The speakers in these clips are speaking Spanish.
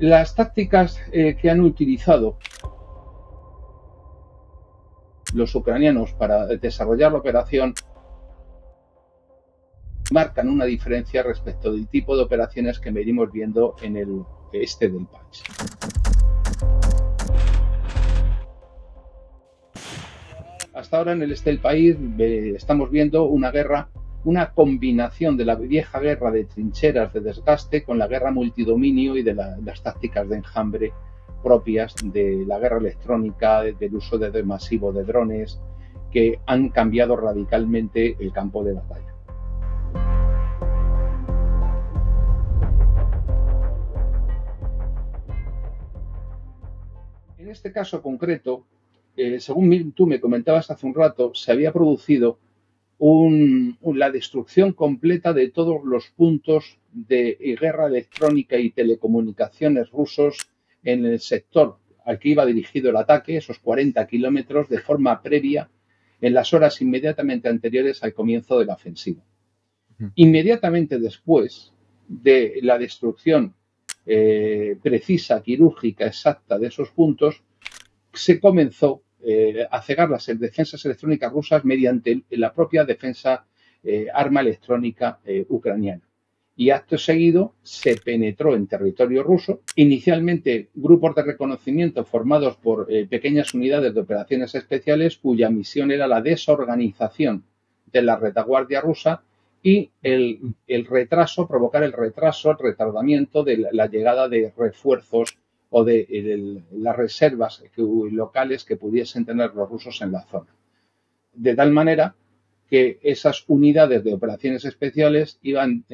Las tácticas que han utilizado los ucranianos para desarrollar la operación marcan una diferencia respecto del tipo de operaciones que venimos viendo en el este del país. Hasta ahora en el este del país estamos viendo una guerra, una combinación de la vieja guerra de trincheras, de desgaste, con la guerra multidominio y de las tácticas de enjambre propias de la guerra electrónica, del uso masivo de drones, que han cambiado radicalmente el campo de batalla. En este caso concreto, según tú me comentabas hace un rato, se había producido la destrucción completa de todos los puntos de guerra electrónica y telecomunicaciones rusos en el sector al que iba dirigido el ataque, esos 40 kilómetros, de forma previa en las horas inmediatamente anteriores al comienzo de la ofensiva. Inmediatamente después de la destrucción precisa, quirúrgica, exacta de esos puntos, se comenzó a cegar las defensas electrónicas rusas mediante la propia defensa arma electrónica ucraniana. Y acto seguido se penetró en territorio ruso, inicialmente grupos de reconocimiento formados por pequeñas unidades de operaciones especiales cuya misión era la desorganización de la retaguardia rusa y provocar el retraso, el retardamiento de la llegada de refuerzos o de las reservas locales que pudiesen tener los rusos en la zona. De tal manera que esas unidades de operaciones especiales iban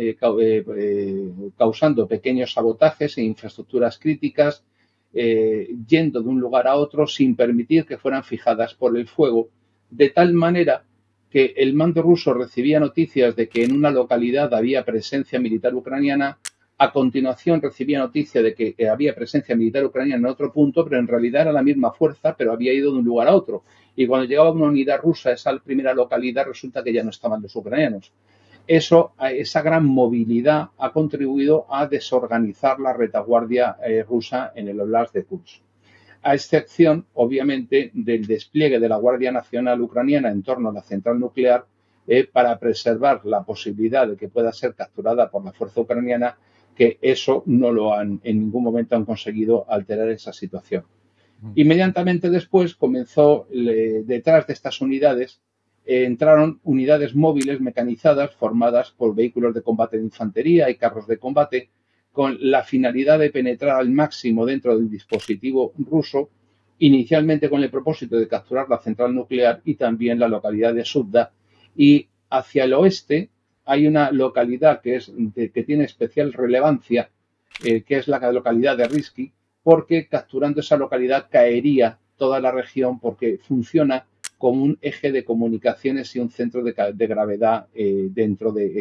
causando pequeños sabotajes en infraestructuras críticas, yendo de un lugar a otro sin permitir que fueran fijadas por el fuego, de tal manera que el mando ruso recibía noticias de que en una localidad había presencia militar ucraniana. A continuación recibía noticia de que había presencia militar ucraniana en otro punto, pero en realidad era la misma fuerza, pero había ido de un lugar a otro. Y cuando llegaba una unidad rusa a esa primera localidad, resulta que ya no estaban los ucranianos. Esa gran movilidad ha contribuido a desorganizar la retaguardia rusa en el Oblast de Kursk. A excepción, obviamente, del despliegue de la Guardia Nacional Ucraniana en torno a la central nuclear para preservar la posibilidad de que pueda ser capturada por la fuerza ucraniana, que eso no lo han, en ningún momento han conseguido alterar esa situación. Inmediatamente después comenzó, detrás de estas unidades, entraron unidades móviles mecanizadas formadas por vehículos de combate de infantería y carros de combate, con la finalidad de penetrar al máximo dentro del dispositivo ruso, inicialmente con el propósito de capturar la central nuclear y también la localidad de Sudda. Y hacia el oeste hay una localidad que tiene especial relevancia, que es la localidad de Risky, porque capturando esa localidad caería toda la región, porque funciona como un eje de comunicaciones y un centro de gravedad dentro de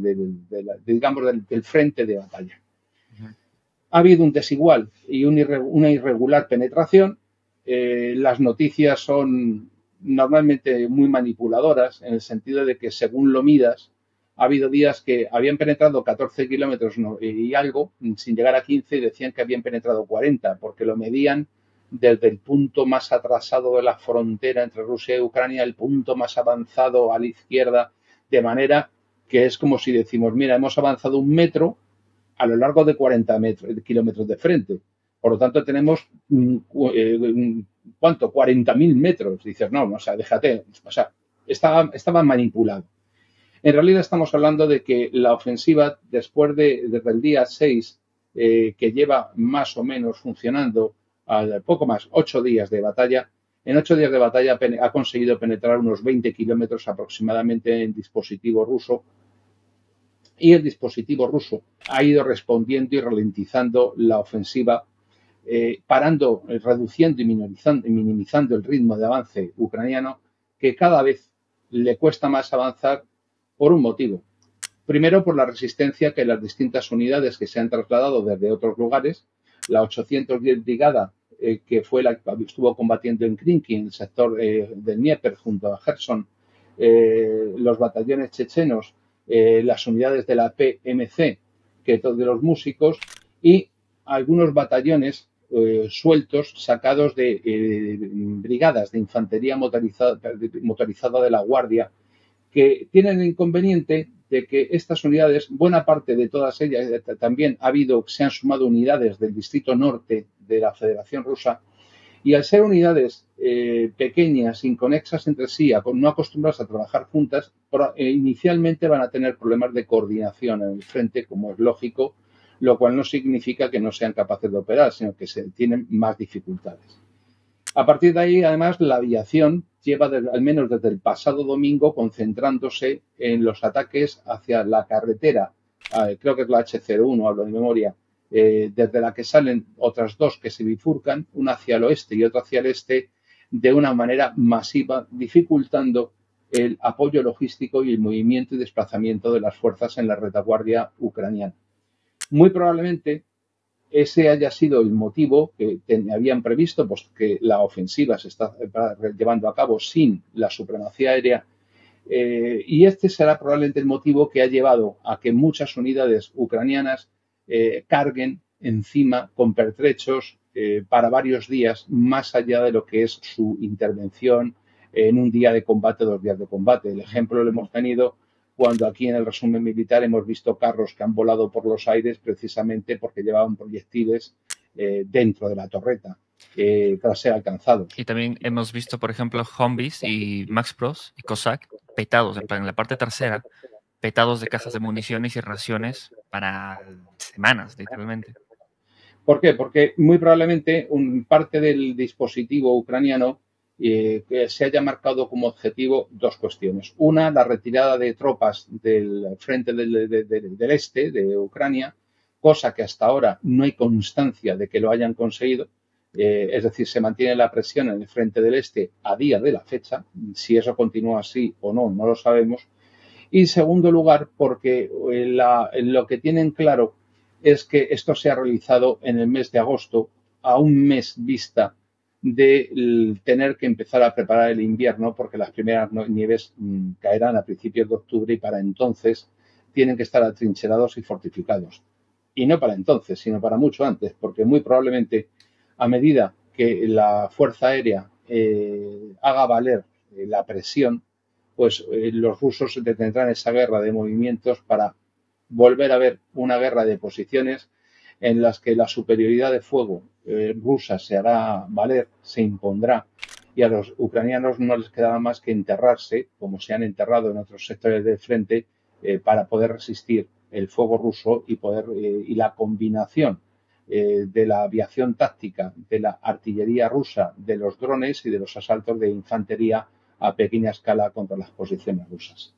del frente de batalla. Ha habido un desigual y una irregular penetración. Las noticias son normalmente muy manipuladoras, en el sentido de que, según lo midas, ha habido días que habían penetrado 14 kilómetros y algo, sin llegar a 15, y decían que habían penetrado 40, porque lo medían desde el punto más atrasado de la frontera entre Rusia y Ucrania, el punto más avanzado a la izquierda, de manera que es como si decimos, mira, hemos avanzado 1 metro a lo largo de 40 kilómetros de frente. Por lo tanto, tenemos, ¿cuánto? 40.000 metros. Dices, no, o sea, déjate. O sea, estaba manipulado. En realidad estamos hablando de que la ofensiva, desde el día 6, que lleva más o menos funcionando, poco más, 8 días de batalla, en 8 días de batalla ha conseguido penetrar unos 20 kilómetros aproximadamente en dispositivo ruso, y el dispositivo ruso ha ido respondiendo y ralentizando la ofensiva, reduciendo y minimizando el ritmo de avance ucraniano, que cada vez le cuesta más avanzar por un motivo. Primero, por la resistencia que las distintas unidades que se han trasladado desde otros lugares, la 810 Brigada, que fue la que estuvo combatiendo en Krinky, en el sector del Dnieper, junto a Kherson, los batallones chechenos, las unidades de la PMC, de los músicos, y algunos batallones sueltos sacados de brigadas de infantería motorizada de la Guardia, que tienen el inconveniente de que estas unidades, buena parte de todas ellas, también se han sumado unidades del distrito norte de la Federación Rusa, y al ser unidades pequeñas, inconexas entre sí, no acostumbradas a trabajar juntas, inicialmente van a tener problemas de coordinación en el frente, como es lógico, lo cual no significa que no sean capaces de operar, sino que tienen más dificultades. A partir de ahí, además, la aviación lleva, al menos desde el pasado domingo, concentrándose en los ataques hacia la carretera, creo que es la H01, hablo de memoria, desde la que salen otras dos que se bifurcan, una hacia el oeste y otra hacia el este, de una manera masiva, dificultando el apoyo logístico y el movimiento y desplazamiento de las fuerzas en la retaguardia ucraniana. Muy probablemente ese haya sido el motivo que habían previsto, pues que la ofensiva se está llevando a cabo sin la supremacía aérea, y este será probablemente el motivo que ha llevado a que muchas unidades ucranianas carguen encima con pertrechos para varios días, más allá de lo que es su intervención en un día de combate, 2 días de combate. El ejemplo lo hemos tenido cuando aquí en el resumen militar hemos visto carros que han volado por los aires precisamente porque llevaban proyectiles dentro de la torreta tras ser alcanzados. Y también hemos visto, por ejemplo, Humvees y Max Pros y Cossack petados en la parte trasera, petados de cajas de municiones y raciones para semanas, literalmente. ¿Por qué? Porque muy probablemente parte del dispositivo ucraniano que se haya marcado como objetivo 2 cuestiones. Una, la retirada de tropas del frente del este de Ucrania, cosa que hasta ahora no hay constancia de que lo hayan conseguido. Es decir, se mantiene la presión en el frente del este a día de la fecha. Si eso continúa así o no, no lo sabemos. Y en segundo lugar, porque lo que tienen claro es que esto se ha realizado en el mes de agosto, a un mes vista de tener que empezar a preparar el invierno, porque las primeras nieves caerán a principios de octubre y para entonces tienen que estar atrincherados y fortificados. Y no para entonces, sino para mucho antes, porque muy probablemente a medida que la Fuerza Aérea haga valer la presión, pues los rusos detendrán esa guerra de movimientos para volver a ver una guerra de posiciones en las que la superioridad de fuego rusa se hará valer, se impondrá, y a los ucranianos no les quedará más que enterrarse, como se han enterrado en otros sectores del frente, para poder resistir el fuego ruso y la combinación de la aviación táctica, de la artillería rusa, de los drones y de los asaltos de infantería a pequeña escala contra las posiciones rusas.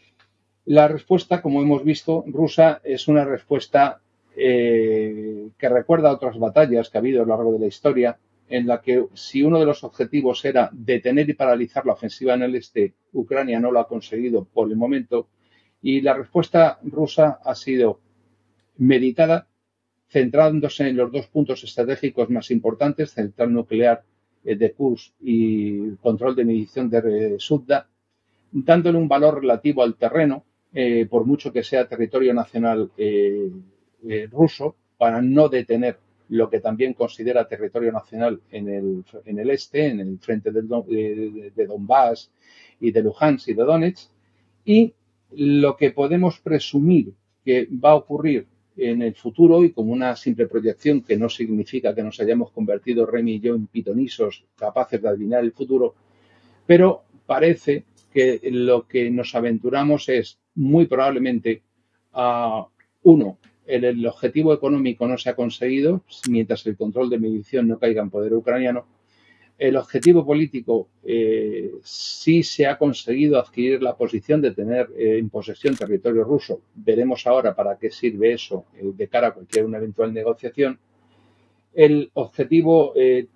La respuesta, como hemos visto, rusa es una respuesta que recuerda a otras batallas que ha habido a lo largo de la historia, en la que si uno de los objetivos era detener y paralizar la ofensiva en el este, Ucrania no lo ha conseguido por el momento, y la respuesta rusa ha sido meditada, centrándose en los 2 puntos estratégicos más importantes, central nuclear de Kursk y control de medición de Sudda, dándole un valor relativo al terreno, por mucho que sea territorio nacional ruso, para no detener lo que también considera territorio nacional en el este, en el frente de Donbass y de Luhansk y de Donetsk, y lo que podemos presumir que va a ocurrir en el futuro, y como una simple proyección que no significa que nos hayamos convertido Remy y yo en pitonisos capaces de adivinar el futuro, pero parece que lo que nos aventuramos es muy probablemente uno, el objetivo económico no se ha conseguido mientras el control de medición no caiga en poder ucraniano. El objetivo político sí se ha conseguido adquirir la posición de tener en posesión territorio ruso. Veremos ahora para qué sirve eso de cara a cualquier una eventual negociación. El objetivo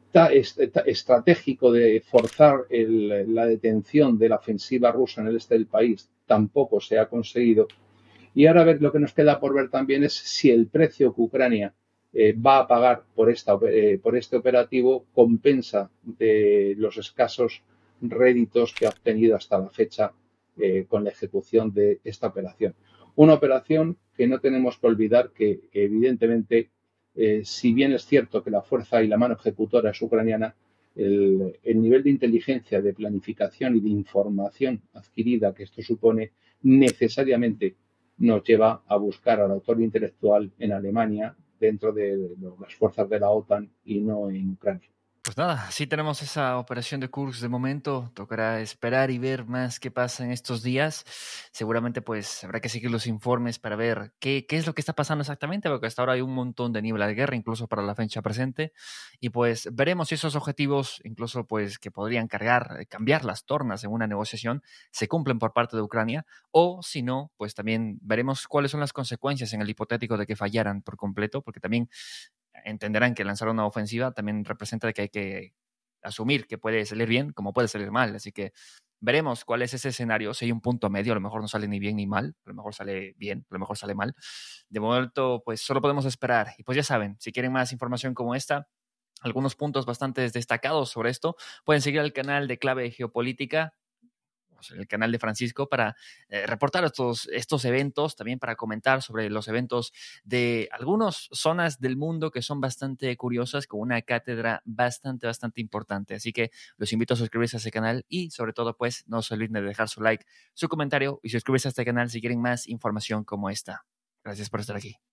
estratégico de forzar la detención de la ofensiva rusa en el este del país tampoco se ha conseguido. Y ahora lo que nos queda por ver también es si el precio que Ucrania va a pagar por este operativo compensa de los escasos réditos que ha obtenido hasta la fecha con la ejecución de esta operación. Una operación que no tenemos que olvidar que evidentemente Si bien es cierto que la fuerza y la mano ejecutora es ucraniana, el nivel de inteligencia, de planificación y de información adquirida que esto supone necesariamente nos lleva a buscar al autor intelectual en Alemania dentro de las fuerzas de la OTAN y no en Ucrania. Pues nada, sí tenemos esa operación de Kursk de momento. Tocará esperar y ver más qué pasa en estos días. Seguramente pues habrá que seguir los informes para ver qué es lo que está pasando exactamente, porque hasta ahora hay un montón de niebla de guerra, incluso para la fecha presente. Y pues veremos si esos objetivos, incluso pues que podrían cambiar las tornas en una negociación, se cumplen por parte de Ucrania, o si no, pues también veremos cuáles son las consecuencias en el hipotético de que fallaran por completo, porque también entenderán que lanzar una ofensiva también representa que hay que asumir que puede salir bien como puede salir mal. Así que veremos cuál es ese escenario. Si hay un punto medio, a lo mejor no sale ni bien ni mal, a lo mejor sale bien, a lo mejor sale mal. De momento, pues solo podemos esperar. Y pues ya saben, si quieren más información como esta, algunos puntos bastante destacados sobre esto, pueden seguir al canal de Clave Geopolítica, el canal de Francisco, para reportar estos eventos, también para comentar sobre los eventos de algunas zonas del mundo que son bastante curiosas, con una cátedra bastante importante. Así que los invito a suscribirse a ese canal y sobre todo pues no se olviden de dejar su like, su comentario y suscribirse a este canal si quieren más información como esta. Gracias por estar aquí.